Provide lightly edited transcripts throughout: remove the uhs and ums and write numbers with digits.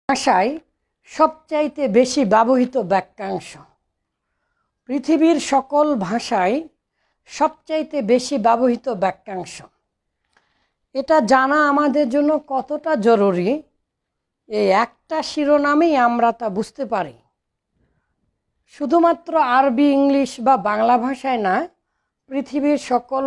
ভাষায় সবচাইতে বেশি ব্যবহৃত বাক্যাংশ। পৃথিবীর সকল ভাষায় সবচাইতে বেশি ব্যবহৃত বাক্যাংশ। এটা জানা আমাদের জন্য কতটা জরুরি, এই একটা শিরোনামেই আমরা তা বুঝতে পারি। শুধুমাত্র আরবি, ইংলিশ বা বাংলা ভাষায় না, পৃথিবীর সকল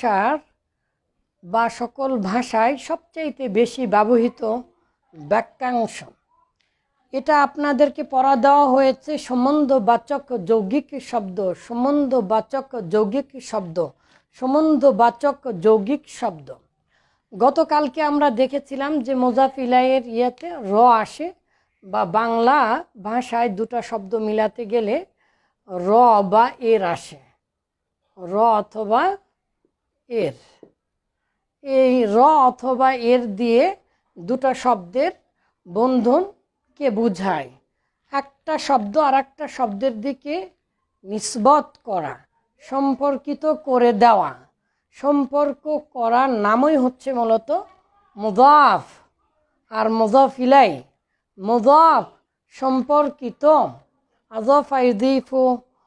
ভাষায় সবচাইতে বেশি ব্যবহৃত বাক্যাংশ। এটা আপনাদেরকে পড়া দেওয়া হয়েছে সম্বন্ধবাচক যৌগিক শব্দ, সম্বন্ধবাচক যৌগিক শব্দ, সম্বন্ধবাচক যৌগিক শব্দ। গতকালকে আমরা দেখেছিলাম যে মোজাফিলাইয়ের ইয়েতে র আসে, বা বাংলা ভাষায় দুটো শব্দ মিলাতে গেলে র বা এর আসে, র অথবা এর। এই র অথবা এর দিয়ে দুটো শব্দের বন্ধনকে বোঝায়। একটা শব্দ আর একটা শব্দের দিকে নিসবত করা, সম্পর্কিত করে দেওয়া। সম্পর্ক করার নামই হচ্ছে মূলত মুদাফ আর মুদাফ ইলাই। মুদাফ সম্পর্কিত, আযাফা ইউযিফু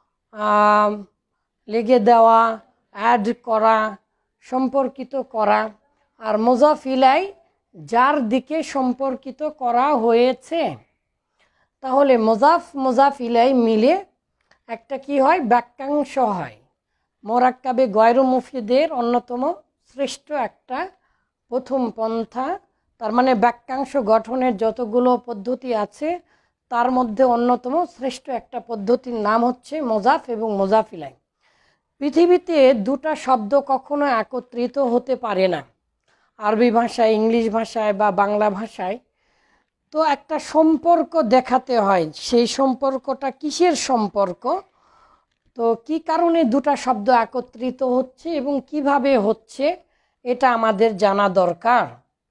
লেগে দেওয়া, অ্যাড করা, সম্পর্কিত করা। আর মুদাফ ইলাই যার দিকে সম্পর্কিত করা হয়েছে। তাহলে মুদাফ ইলাই মিলে একটা কি হয়, বাক্যাংশ হয়। মোরাক্কাবে গয়রু মুফিদের অন্যতম শ্রেষ্ঠ একটা প্রথম পন্থা। তার মানে বাক্যাংশ গঠনের যতগুলো পদ্ধতি আছে তার মধ্যে অন্যতম শ্রেষ্ঠ একটা পদ্ধতির নাম হচ্ছে মুদাফ এবং মুদাফ ইলাই। পৃথিবীতে দুটো শব্দ কখনো একত্রিত হতে পারে না, আরবি ভাষায়, ইংলিশ ভাষায় বা বাংলা ভাষায়। তো একটা সম্পর্ক দেখাতে হয়। সেই সম্পর্কটা কিসের সম্পর্ক, তো কি কারণে দুটো শব্দ একত্রিত হচ্ছে এবং কিভাবে হচ্ছে, এটা আমাদের জানা দরকার।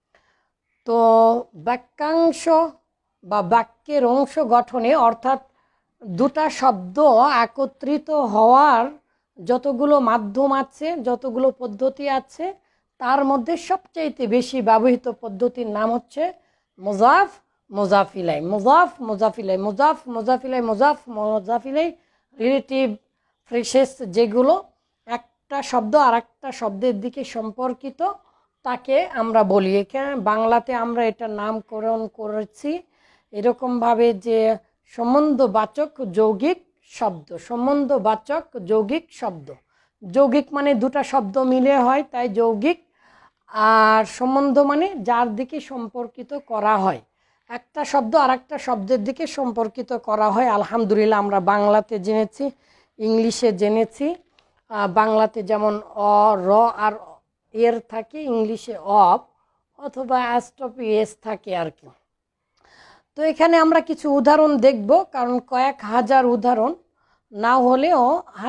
তো বাক্যাংশ বা বাক্যের অংশ গঠনে, অর্থাৎ দুটো শব্দ একত্রিত হওয়ার যতগুলো মাধ্যম আছে, যতগুলো পদ্ধতি আছে, তার মধ্যে সবচাইতে বেশি ব্যবহৃত পদ্ধতির নাম হচ্ছে মুদাফ মুদাফ ইলাই। মুদাফ মুদাফ ইলাই, মুদাফ মুদাফ ইলাই, মুদাফ মুদাফ ইলাই রিলেটিভ ফ্রেসেস, যেগুলো একটা শব্দ আর একটা শব্দের দিকে সম্পর্কিত, তাকে আমরা বলি। এখানে বাংলাতে আমরা এটা নামকরণ করেছি এরকমভাবে যে সম্বন্ধবাচক যৌগিক শব্দ। সম্বন্ধবাচক যৌগিক শব্দ, যৌগিক মানে দুটো শব্দ মিলে হয়, তাই যৌগিক। আর সম্বন্ধ মানে যার দিকে সম্পর্কিত করা হয়, একটা শব্দ আর একটা শব্দের দিকে সম্পর্কিত করা হয়। আলহামদুলিল্লাহ আমরা বাংলাতে জেনেছি, ইংলিশে জেনেছি। বাংলাতে যেমন অ, র আর এর থাকে, ইংলিশে অফ অথবা অ্যাস্টপি এস থাকে আর কি। তো এখানে আমরা কিছু উদাহরণ দেখব, কারণ কয়েক হাজার উদাহরণ না হলেও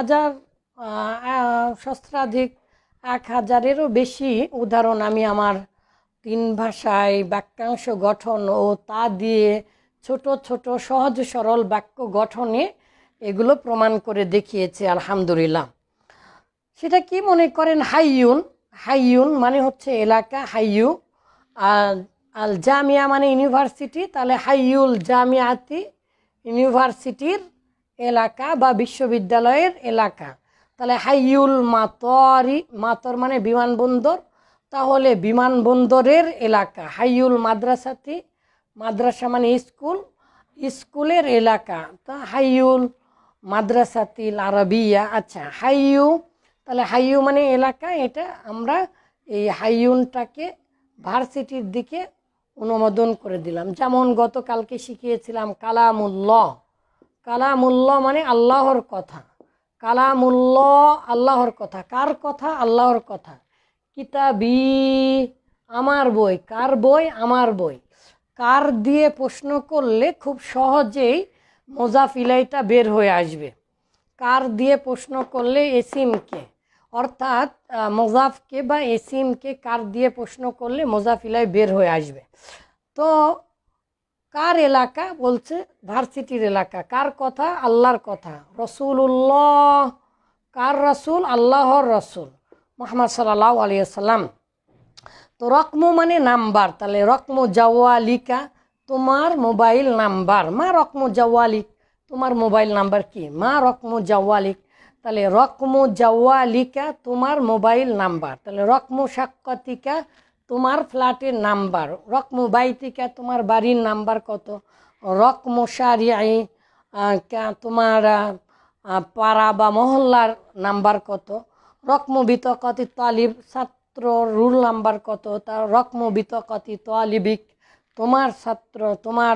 সহস্রাধিক 1000-এরও বেশি উদাহরণ আমি আমার 3 ভাষায় বাক্যাংশ গঠন ও তা দিয়ে ছোট ছোট সহজ সরল বাক্য গঠনে এগুলো প্রমাণ করে দেখিয়েছে আলহামদুলিল্লাহ। সেটা কি মনে করেন, হাইয়ুন। হাইয়ুন মানে হচ্ছে এলাকা, হাইয়ু। আল জামিয়া মানে ইউনিভার্সিটি, তাহলে হাইয়ুল জামিয়াতি ইউনিভার্সিটির এলাকা বা বিশ্ববিদ্যালয়ের এলাকা। তাহলে হাইয়ুল মাতরি, মাতর মানে বিমানবন্দর, তাহলে বিমানবন্দরের এলাকা। হাইয়ুল মাদ্রাসাতি, মাদ্রাসা মানে স্কুল, স্কুলের এলাকা। তা হাইয়ুল মাদ্রাসাতিল আরবিয়া। আচ্ছা, হাইয়ু, তাহলে হাইয়ু মানে এলাকা। এটা আমরা এই হাইয়ুনটাকে ভার্সিটির দিকে অনুমোদন করে দিলাম। যেমন গতকালকে শিখিয়েছিলাম কালামুল্লাহ। কালামুল্লাহ মানে আল্লাহর কথা। কালামুল্লাহ আল্লাহর কথা। কার কথা? আল্লাহর কথা। কিতাবি আমার বই। কার বই? আমার বই। কার দিয়ে প্রশ্ন করলে খুব সহজেই মুদাফ ইলাইটা বের হয়ে আসবে। কার দিয়ে প্রশ্ন করলে এসিমকে, অর্থাৎ মুদাফকে বা এসিমকে কার দিয়ে প্রশ্ন করলে মুদাফ ইলাই বের হয়ে আসবে। তো কার এলাকা বলছে? ভার্সিটির এলাকা। কার কথা? আল্লাহর কথা। রসুল্লাহ, কার রসুল? আল্লাহর রসুল মুহাম্মদ সাল্লাল্লাহু আলাইহি ওয়াসাল্লাম। তো রকমু মানে নাম্বার, তাহলে রকমু জাওয়ালিকা, তোমার মোবাইল নাম্বার, মা রকম জাওয়ালিক, তোমার মোবাইল নাম্বার কি? মা রকম জাওয়ালিক, তাহলে রকম জাওয়ালিকা তোমার মোবাইল নাম্বার, তাহলে রকম সাক্কাতিকা তোমার ফ্ল্যাটের নাম্বার, রকম বাইতিকা তোমার বাড়ির নাম্বার কত, রকম শারিআই তোমার পাড়া বা মহল্লার নাম্বার কত, রকম বিতকতি তালিব ছাত্র রুল নাম্বার কত, তার রকম বিতকতি তালিবিক তোমার ছাত্র তোমার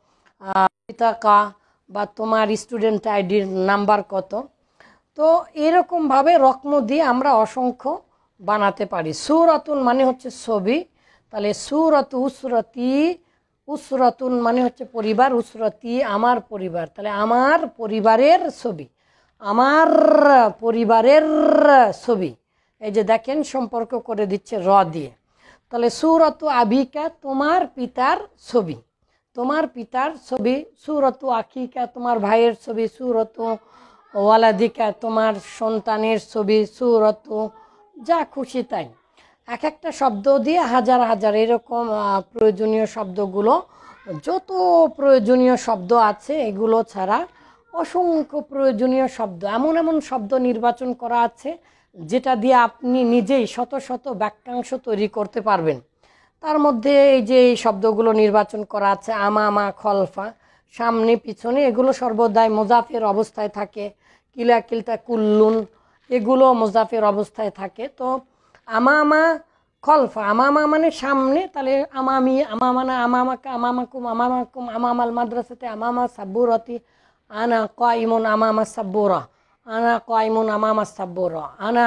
বিতাকা বা তোমার স্টুডেন্ট আইডির নাম্বার কত। তো এরকমভাবে রকম দিয়ে আমরা অসংখ্য বানাতে পারি। সূরাতুন মানে হচ্ছে ছবি, তাহলে সূরাতু উসরতি, উসরাতুন মানে হচ্ছে পরিবার, উসরতি আমার পরিবার, তাহলে আমার পরিবারের ছবি, আমার পরিবারের ছবি। এই যে দেখেন সম্পর্ক করে দিচ্ছে র দিয়ে। তাহলে সূরাতু আবিকা তোমার পিতার ছবি, তোমার পিতার ছবি, সূরাতু আখিকা তোমার ভাইয়ের ছবি, সূরাতু ওয়ালাদিকা তোমার সন্তানের ছবি, সূরাতু যা খুশি তাই। এক একটা শব্দ দিয়ে হাজার হাজার এরকম প্রয়োজনীয় শব্দগুলো, যত প্রয়োজনীয় শব্দ আছে এগুলো ছাড়া অসংখ্য প্রয়োজনীয় শব্দ, এমন এমন শব্দ নির্বাচন করা আছে যেটা দিয়ে আপনি নিজেই শত শত বাক্যাংশ তৈরি করতে পারবেন। তার মধ্যে এই যে এই শব্দগুলো নির্বাচন করা আছে, আমামা খলফা সামনে পিছনে, এগুলো সর্বদাই মোজাফের অবস্থায় থাকে। কিলা কিলতা কুল্লুন এগুলো মোজাফের অবস্থায় থাকে। তো আমামা খলফা, আমামা মানে সামনে, তাহলে আমামি, আমামানা, আমামাকা, আমামাকুম, আমামাকুম, আমামাল মাদ্রাসাতে, আমামা সাব্বুরতি, আনা কাইমুন আমামা সাব্বুরা, আনা কাইমুন আমামা সাব্বুরা, আনা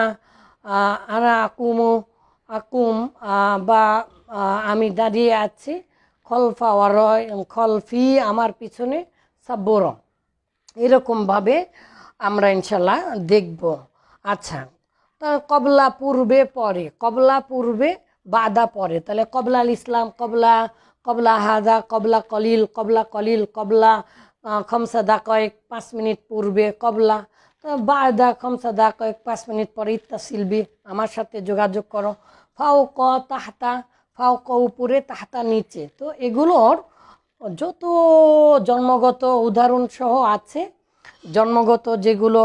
আনা আকুমু আকুম বা আমি দাঁড়িয়ে আছি, খলফা ওয়ারয় খলফি আমার পিছনে, সাব্বুর। এরকমভাবে আমরা ইনশাল্লাহ দেখব। আচ্ছা, তা কবলা পূর্বে পরে, কবলা পূর্বে বাদা পরে, তাহলে কবলাল ইসলাম, কবলা কবলা হাদা, কবলা কলিল, কবলা কলিল, কবলা খমসাদা কয়েক 5 মিনিট পূর্বে, কবলা বাদা খমসাদা কয়েক 5 মিনিট পরে, ইত্তাসিলবি আমার সাথে যোগাযোগ করো, ফাও ক তাহতা, ফাও ক উপরে, তাহতা নিচে। তো এগুলোর যত জন্মগত উদাহরণ সহ আছে, জন্মগত যেগুলো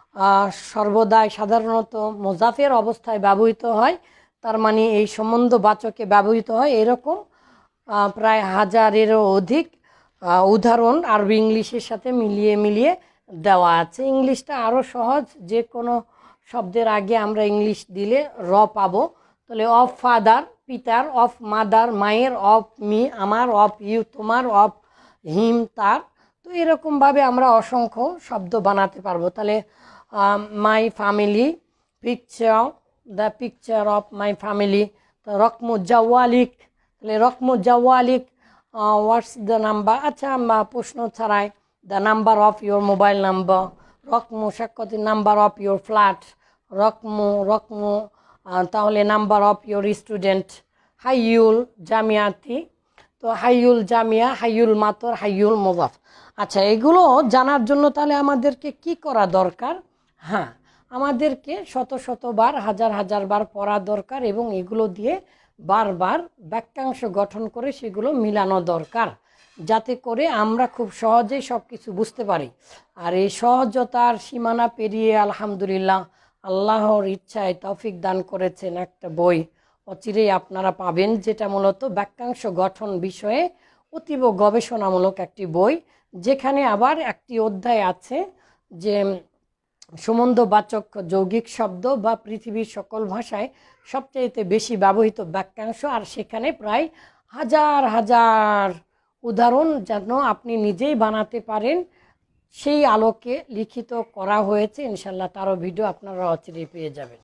সর্বদাই সাধারণত মোজাফের অবস্থায় ব্যবহৃত হয়, তার মানে এই সম্বন্ধবাচকে ব্যবহৃত হয়, এরকম প্রায় হাজারেরও অধিক উদাহরণ আরবি ইংলিশের সাথে মিলিয়ে মিলিয়ে দেওয়া আছে। ইংলিশটা আরও সহজ, যে কোনো শব্দের আগে আমরা ইংলিশ দিলে র পাবো। তাহলে অফ ফাদার পিতার, অফ মাদার মায়ের, অফ মি আমার, অফ ইউ তোমার, অফ হিম তার। তো এরকমভাবে আমরা অসংখ্য শব্দ বানাতে পারবো। তাহলে my family, picture, the picture of my family. তো রকম জাওয়ালিক, তাহলে রকম জাওয়ালিক হোয়াটস দ্য নাম্বার, আচ্ছা প্রশ্ন ছাড়াই, the number of your mobile number, রকম সাক্ষাৎ নাম্বার অফ ইউর ফ্ল্যাট, রকম রকম তাহলে নাম্বার অফ ইউর স্টুডেন্ট, হাইয়ুল জামিয়াতি, তো হাইয়ুল জামিয়া, হাইয়ুল মাতর, হাইয়ুল মোজাফ। আচ্ছা, এগুলো জানার জন্য তাহলে আমাদেরকে কি করা দরকার? হ্যাঁ, আমাদেরকে শত শতবার হাজার হাজার বার পড়া দরকার এবং এগুলো দিয়ে বারবার বাক্যাংশ গঠন করে সেগুলো মিলানো দরকার, যাতে করে আমরা খুব সহজেই সব কিছু বুঝতে পারি। আর এই সহজতার সীমানা পেরিয়ে আলহামদুলিল্লাহ আল্লাহর ইচ্ছায় তৌফিক দান করেছেন একটা বই অচিরেই আপনারা পাবেন, যেটা মূলত বাক্যাংশ গঠন বিষয়ে অতীব গবেষণামূলক একটি বই, যেখানে আবার একটি অধ্যায় আছে যে সম্বন্ধবাচক যৌগিক শব্দ বা পৃথিবীর সকল ভাষায় সবচাইতে বেশি ব্যবহৃত বাক্যাংশ, আর সেখানে প্রায় হাজার হাজার উদাহরণ যেন আপনি নিজেই বানাতে পারেন সেই আলোকে লিখিত করা হয়েছে। ইনশাল্লাহ তারও ভিডিও আপনারা অচিরেই পেয়ে যাবেন।